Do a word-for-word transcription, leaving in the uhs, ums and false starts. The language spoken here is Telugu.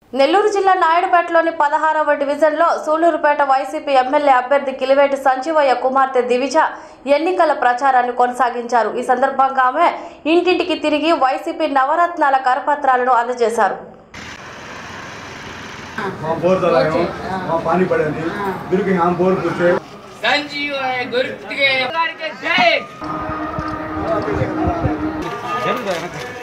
నెల్లూరు జిల్లా నాయుడుపేటలోని పదహారవ డివిజన్లో సూలూరుపేట వైసీపీ ఎమ్మెల్యే అభ్యర్థి కిలివేటి సంజీవయ్య కుమార్తె దివిజ ఎన్నికల ప్రచారాన్ని కొనసాగించారు। ఈ సందర్భంగా ఆమె ఇంటింటికి తిరిగి వైసీపీ నవరత్నాల కరపత్రాలను అందజేశారు। సంజీవయ్య